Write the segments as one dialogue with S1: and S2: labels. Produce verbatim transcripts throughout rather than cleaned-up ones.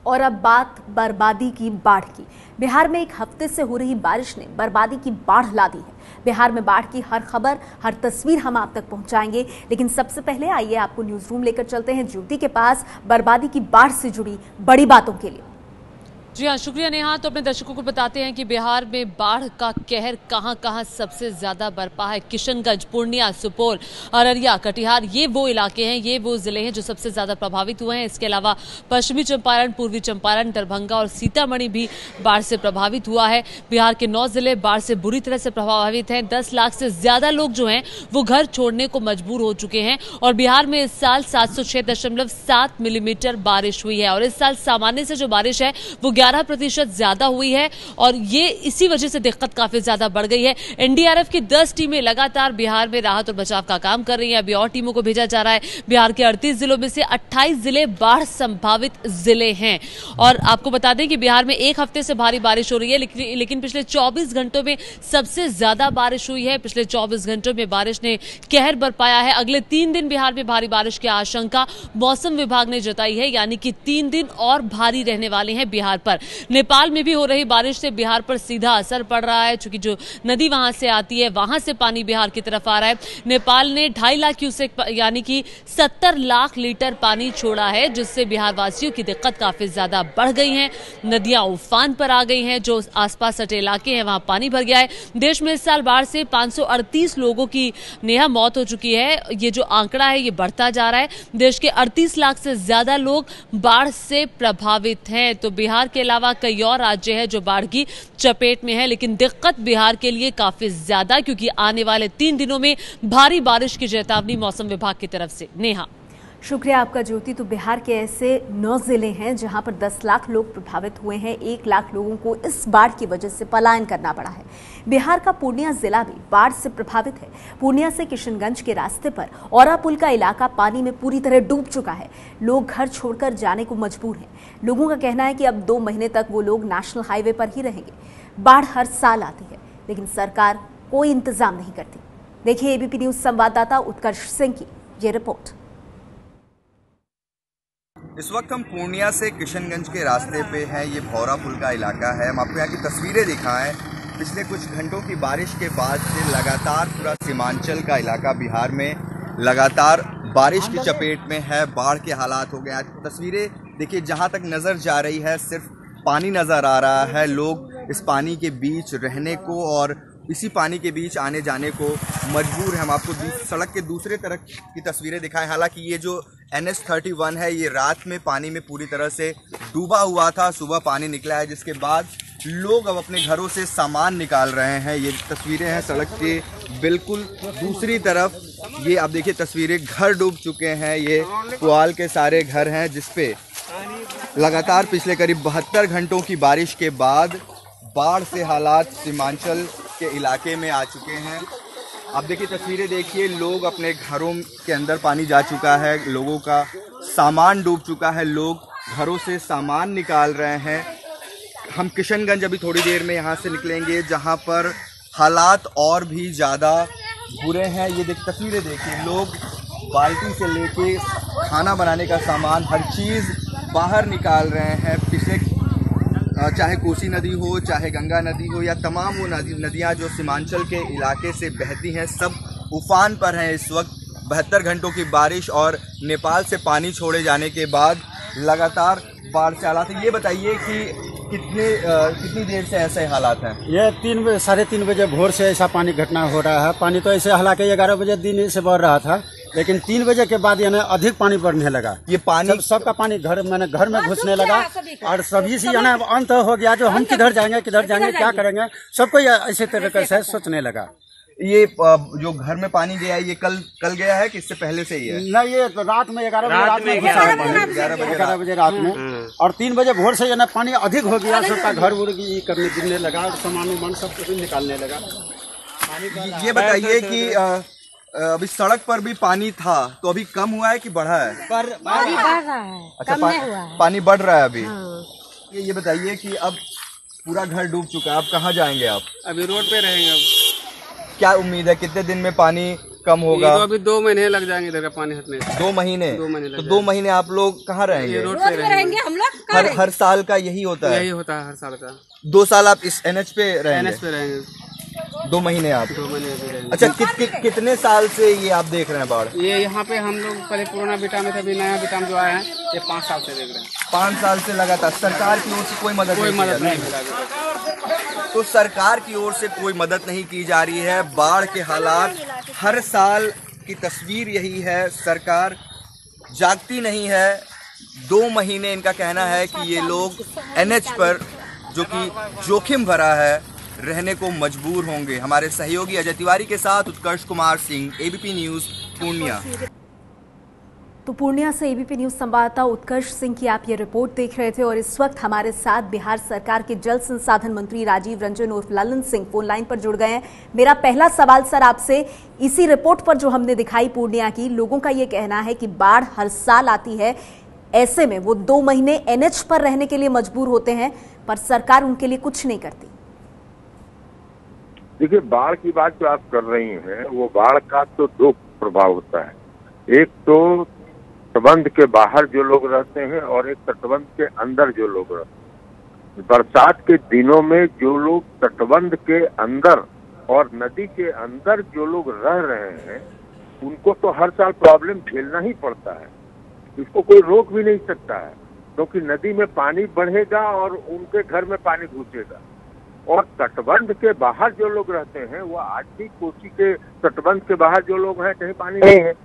S1: और अब बात बर्बादी की बाढ़ की। बिहार में एक हफ्ते से हो रही बारिश ने बर्बादी की बाढ़ ला दी है। बिहार में बाढ़ की हर खबर, हर तस्वीर हम आप तक पहुंचाएंगे, लेकिन सबसे पहले आइए आपको न्यूज रूम लेकर चलते हैं ज्योति के पास बर्बादी की बाढ़ से जुड़ी बड़ी बातों के लिए।
S2: जी हाँ, शुक्रिया नेहा। तो अपने दर्शकों को बताते हैं कि बिहार में बाढ़ का कहर कहां कहां सबसे ज्यादा बरपा है। किशनगंज, पूर्णिया, सुपौल, अररिया, कटिहार, ये वो इलाके हैं, ये वो जिले हैं जो सबसे ज्यादा प्रभावित हुए हैं। इसके अलावा पश्चिमी चंपारण, पूर्वी चंपारण, दरभंगा और सीतामढ़ी भी बाढ़ से प्रभावित हुआ है। बिहार के नौ जिले बाढ़ से बुरी तरह से प्रभावित हैं। दस लाख से ज्यादा लोग जो हैं वो घर छोड़ने को मजबूर हो चुके हैं। और बिहार में इस साल सात सौ छह दशमलव सात मिलीमीटर बारिश हुई है और इस साल सामान्य से जो बारिश है वो ग्यारह प्रतिशत ज्यादा हुई है और ये इसी वजह से दिक्कत काफी ज्यादा बढ़ गई है। एनडीआरएफ की दस टीमें लगातार बिहार में राहत और बचाव का काम कर रही हैं। अभी और टीमों को भेजा जा रहा है। बिहार के अड़तीस जिलों में से अट्ठाईस जिले बाढ़ संभावित जिले हैं। और आपको बता दें कि बिहार में एक हफ्ते से भारी बारिश हो रही है, लेकिन लेकिन पिछले चौबीस घंटों में सबसे ज्यादा बारिश हुई है। पिछले चौबीस घंटों में बारिश ने कहर बरपाया है। अगले तीन दिन बिहार में भारी बारिश की आशंका मौसम विभाग ने जताई है, यानी कि तीन दिन और भारी रहने वाले हैं बिहार पर। नेपाल में भी हो रही बारिश से बिहार पर सीधा असर पड़ रहा है, क्योंकि जो नदी वहां से आती है वहां से पानी बिहार की तरफ आ रहा है। नेपाल ने ढाई लाख क्यूसेक यानी कि सत्तर लाख लीटर पानी छोड़ा है, जिससे बिहार वासियों की दिक्कत काफी ज्यादा बढ़ गई है। नदियां उफान पर आ गई हैं। जो आसपास सटे इलाके हैं वहां पानी भर गया है। देश में इस साल बाढ़ से पांच सौ अड़तीस लोगों की नेहा मौत हो चुकी है। ये जो आंकड़ा है ये बढ़ता जा रहा है। देश के अड़तीस लाख से ज्यादा लोग बाढ़ से प्रभावित हैं। तो बिहार के अलावा कई और राज्य है जो बाढ़ की चपेट में है, लेकिन दिक्कत बिहार के लिए काफी ज्यादा, क्योंकि आने वाले तीन दिनों में भारी बारिश की चेतावनी मौसम विभाग की तरफ से। नेहा,
S1: शुक्रिया आपका ज्योति। तो बिहार के ऐसे नौ जिले हैं जहां पर दस लाख लोग प्रभावित हुए हैं। एक लाख लोगों को इस बाढ़ की वजह से पलायन करना पड़ा है। बिहार का पूर्णिया जिला भी बाढ़ से प्रभावित है। पूर्णिया से किशनगंज के रास्ते पर औरा पुल का इलाका पानी में पूरी तरह डूब चुका है। लोग घर छोड़कर जाने को मजबूर हैं। लोगों का कहना है कि अब दो महीने तक वो लोग नेशनल हाईवे पर ही रहेंगे। बाढ़ हर साल आती है, लेकिन सरकार कोई इंतजाम नहीं करती। देखिए एबीपी न्यूज संवाददाता उत्कर्ष सिंह की ये रिपोर्ट।
S3: इस वक्त हम पूर्णिया से किशनगंज के रास्ते पे हैं। ये भौरा पुल का इलाका है। हम आपको यहाँ की तस्वीरें दिखाएं। पिछले कुछ घंटों की बारिश के बाद से लगातार पूरा सीमांचल का इलाका बिहार में लगातार बारिश की चपेट में है। बाढ़ के हालात हो गए। आज तस्वीरें देखिए, जहाँ तक नज़र जा रही है सिर्फ पानी नज़र आ रहा है। लोग इस पानी के बीच रहने को और इसी पानी के बीच आने जाने को मजबूर है। हम आपको सड़क के दूसरे तरफ की तस्वीरें दिखाएं। हालांकि ये जो एन एच थर्टी वन है ये रात में पानी में पूरी तरह से डूबा हुआ था। सुबह पानी निकला है, जिसके बाद लोग अब अपने घरों से सामान निकाल रहे हैं। ये तस्वीरें हैं सड़क के बिल्कुल दूसरी तरफ। ये आप देखिए तस्वीरें, घर डूब चुके हैं। ये पुआल के सारे घर हैं, जिसपे लगातार पिछले करीब बहत्तर घंटों की बारिश के बाद बाढ़ से हालात सीमांचल के इलाके में आ चुके हैं। आप देखिए तस्वीरें देखिए, लोग अपने घरों के अंदर पानी जा चुका है। लोगों का सामान डूब चुका है। लोग घरों से सामान निकाल रहे हैं। हम किशनगंज अभी थोड़ी देर में यहाँ से निकलेंगे, जहाँ पर हालात और भी ज़्यादा बुरे हैं। ये देख तस्वीरें देखिए, लोग बाल्टी से लेके खाना बनाने का सामान, हर चीज़ बाहर निकाल रहे हैं। पिछले चाहे कोसी नदी हो, चाहे गंगा नदी हो, या तमाम वो नदी नदियाँ जो सीमांचल के इलाके से बहती हैं, सब उफान पर हैं इस वक्त। बहत्तर घंटों की बारिश और नेपाल से पानी छोड़े जाने के बाद लगातार बाढ़ से हालात है। ये बताइए कि कितने आ, कितनी देर से ऐसे हालात हैं?
S4: ये तीन बजे साढ़े तीन बजे भोर से ऐसा पानी घटना हो रहा है। पानी तो ऐसे हालांकि ग्यारह बजे दिन से बढ़ रहा था, लेकिन तीन बजे के बाद यानी अधिक पानी बढ़ने लगा।
S3: ये पानी
S4: सब, सबका पानी घर मैंने घर में घुसने लगा और सभी से यानी अंत हो गया। जो हम किधर जाएंगे किधर जाएंगे क्या करेंगे, सबको ऐसे तरीके से सोचने लगा।
S3: ये जो घर में पानी गया है ये कल कल गया है कि इससे पहले से ही है?
S4: नहीं, ये तो रात में ग्यारह बजे रात में ग्यारह बजे रात में और तीन बजे भोर से यानी पानी अधिक हो गया। सबका घर उड़ करने गिरने लगा और सामान उमान सब कुछ निकालने लगा।
S3: ये बताइए कि अभी सड़क पर भी पानी था, तो अभी कम हुआ है कि बढ़ा है?
S5: पर पानी बढ़ रहा है।
S3: अच्छा, पा, पानी बढ़ रहा है अभी। हाँ। ये ये बताइए कि अब पूरा घर डूब चुका है, अब कहाँ जाएंगे आप?
S6: अभी रोड पे रहेंगे। अब
S3: क्या उम्मीद है कितने दिन में पानी कम होगा?
S6: तो अभी दो महीने लग जाएंगे इधर का पानी हटने।
S3: दो महीने?
S6: दो महीने
S3: तो दो महीने आप लोग कहाँ रहेंगे?
S6: रोड पे रहेंगे हम लोग।
S3: हर हर साल का यही होता है?
S6: यही होता है हर साल का।
S3: दो साल आप इस एनएच पे रहेंगे?
S6: एनएच पे रहेंगे।
S3: दो महीने आप?
S6: दो महीने पे रहेंगे।
S3: अच्छा, कि, कि, कितने साल से ये आप देख रहे हैं बाढ़?
S6: ये यहाँ पे हम लोग पहले पुराना बिटाम में थे, अभी नया बिटाम जो आया है ये पाँच साल से देख रहे हैं।
S3: पाँच साल से लगातार सरकार की ओर से कोई मदद
S6: कोई
S3: नहीं
S6: मदद
S3: की
S6: नहीं
S3: जा रही?
S6: मिला।
S3: तो सरकार की ओर से कोई मदद नहीं की जा रही है। बाढ़ के हालात हर साल की तस्वीर यही है, सरकार जागती नहीं है। दो महीने इनका कहना है कि ये लोग एनएच पर, जो कि जोखिम भरा है, रहने को मजबूर होंगे। हमारे सहयोगी अजय तिवारी के साथ उत्कर्ष कुमार सिंह, एबीपी न्यूज, पूर्णिया।
S1: तो पूर्णिया से एबीपी न्यूज संवाददाता उत्कर्ष सिंह की आप ये रिपोर्ट देख रहे थे और इस वक्त हमारे साथ बिहार सरकार के जल संसाधन मंत्री राजीव रंजन उर्फ ललन सिंह फोन लाइन पर जुड़ गए हैं। मेरा पहला सवाल सर आपसे, इसी रिपोर्ट पर जो हमने दिखाई पूर्णिया की, लोगों का ये कहना है कि बाढ़ हर साल आती है, ऐसे में वो दो महीने एनएच पर रहने के लिए मजबूर होते हैं, पर सरकार उनके लिए कुछ नहीं करती।
S5: देखिए, बाढ़ की बात जो आप कर रही हैं, वो बाढ़ का तो दो प्रभाव होता है। एक तो तटबंध के बाहर जो लोग रहते हैं और एक तटबंध के अंदर जो लोग रहते हैं। बरसात के दिनों में जो लोग तटबंध के अंदर और नदी के अंदर जो लोग रह रहे हैं, उनको तो हर साल प्रॉब्लम झेलना ही पड़ता है। इसको कोई रोक भी नहीं सकता है, क्योंकि तो नदी में पानी बढ़ेगा और उनके घर में पानी घुसेगा। और तटबंध के बाहर जो लोग रहते हैं, वो आज भी कोसी के तटबंध के बाहर जो लोग हैं, कहीं पानी नहीं है।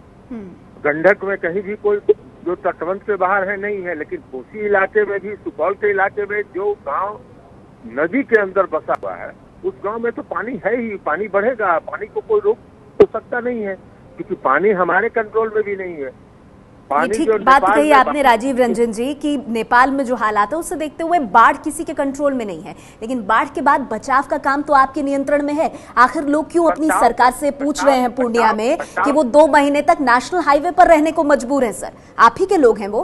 S5: गंडक में कहीं भी कोई जो तटबंध के बाहर है नहीं है, लेकिन कोसी इलाके में भी, सुपौल के इलाके में जो गांव नदी के अंदर बसा हुआ है, उस गांव में तो पानी है ही, पानी बढ़ेगा। पानी को कोई रोक तो सकता नहीं है, क्योंकि पानी हमारे कंट्रोल में भी नहीं है।
S1: ठीक बात कही आपने राजीव रंजन जी कि नेपाल में जो हालात है उसे देखते हुए बाढ़ किसी के कंट्रोल में नहीं है, लेकिन बाढ़ के बाद बचाव का काम तो आपके नियंत्रण में है। आखिर लोग क्यों अपनी सरकार से पूछ रहे हैं पूर्णिया में कि वो दो महीने तक नेशनल हाईवे पर रहने को मजबूर है? सर, आप ही के लोग हैं वो।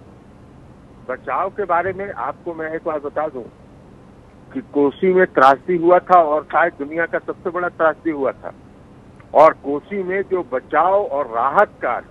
S5: बचाव के बारे में आपको मैं एक बात बता दूं कि कोसी में त्रासदी हुआ था और शायद दुनिया का सबसे बड़ा त्रासदी हुआ था, और कोसी में जो बचाव और राहत कार्य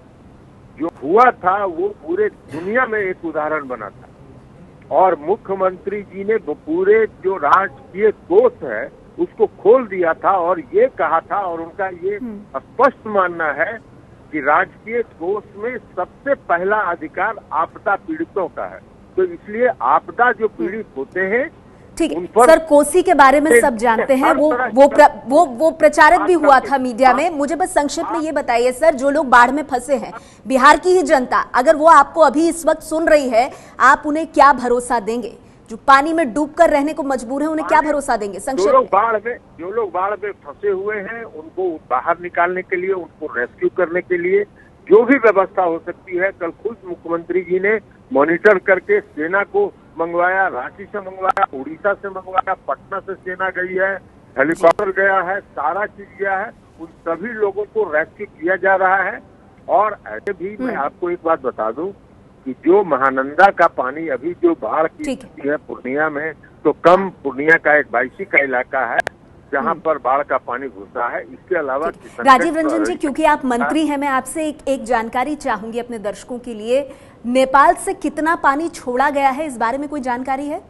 S5: जो हुआ था वो पूरे दुनिया में एक उदाहरण बना था। और मुख्यमंत्री जी ने पूरे जो राजकीय कोष है उसको खोल दिया था और ये कहा था, और उनका ये स्पष्ट मानना है कि राजकीय कोष में सबसे पहला अधिकार आपदा पीड़ितों का है। तो इसलिए आपदा जो पीड़ित होते हैं,
S1: ठीक है सर, कोसी के बारे में सब जानते हैं, वो वो प्र, वो वो प्रचारित भी हुआ था मीडिया में। मुझे बस संक्षिप्त में ये बताइए सर, जो लोग बाढ़ में फंसे हैं, बिहार की ही जनता, अगर वो आपको अभी इस वक्त सुन रही है, आप उन्हें क्या भरोसा देंगे? जो पानी में डूबकर रहने को मजबूर है, उन्हें क्या भरोसा देंगे? संक्षिप्त।
S5: जो लोग बाढ़ में जो लोग बाढ़ में फंसे हुए हैं, उनको बाहर निकालने के लिए, उनको रेस्क्यू करने के लिए जो भी व्यवस्था हो सकती है, कल खुद मुख्यमंत्री जी ने मॉनिटर करके सेना को मंगवाया, रांची से मंगवाया, उड़ीसा से मंगवाया, पटना से सेना गई है, हेलीकॉप्टर गया है, सारा चीज गया है। उन सभी लोगों को रेस्क्यू किया जा रहा है। और ऐसे भी मैं आपको एक बात बता दूं कि जो महानंदा का पानी अभी जो बाढ़ की स्थिति है पूर्णिया में, तो कम पूर्णिया का एक बाईसी का इलाका है जहां पर बाढ़ का पानी घुसा है। इसके अलावा
S1: राजीव रंजन जी, क्योंकि आप मंत्री हैं, मैं आपसे एक, एक जानकारी चाहूंगी अपने दर्शकों के लिए। नेपाल से कितना पानी छोड़ा गया है, इस बारे में कोई जानकारी है?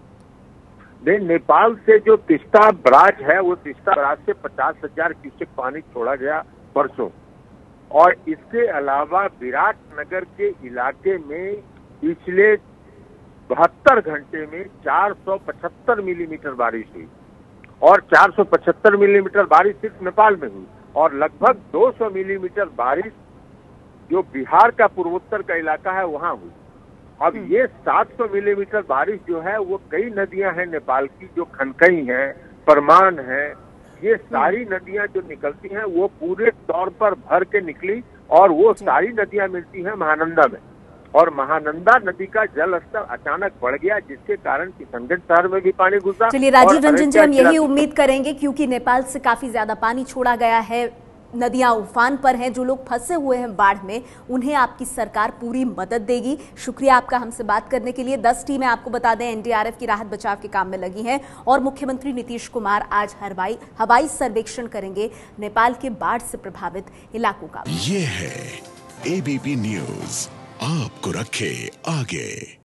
S5: नहीं, नेपाल से जो तिस्ता बराज है, वो तिस्ता बराज से पचास हजार क्यूसेक पानी छोड़ा गया परसों। और इसके अलावा विराटनगर के इलाके में पिछले बहत्तर घंटे में चार सौ पचहत्तर मिलीमीटर बारिश हुई, और चार सौ पचहत्तर मिलीमीटर बारिश सिर्फ नेपाल में हुई, और लगभग दो सौ मिलीमीटर बारिश जो बिहार का पूर्वोत्तर का इलाका है वहां हुई। अब ये सात सौ मिलीमीटर बारिश जो है, वो कई नदियां हैं नेपाल की, जो खनकई है, परमान है, ये सारी नदियां जो निकलती हैं वो पूरे तौर पर भर के निकली, और वो सारी नदियां मिलती हैं महानंदा में। और महानंदा नदी का जल स्तर अचानक बढ़ गया, जिसके कारण किशनगंज शहर में भी पानी घुसा।
S1: चलिए राजीव रंजन जी, हम यही उम्मीद करेंगे, क्योंकि नेपाल से काफी ज्यादा पानी छोड़ा गया है, नदियां उफान पर हैं, जो लोग फंसे हुए हैं बाढ़ में, उन्हें आपकी सरकार पूरी मदद देगी। शुक्रिया आपका हमसे बात करने के लिए। दस टीमें आपको बता दें एनडीआरएफ की राहत बचाव के काम में लगी हैं, और मुख्यमंत्री नीतीश कुमार आज हवाई हवाई सर्वेक्षण करेंगे नेपाल के बाढ़ से प्रभावित इलाकों का।
S7: ये है एबीपी न्यूज, आपको रखे आगे।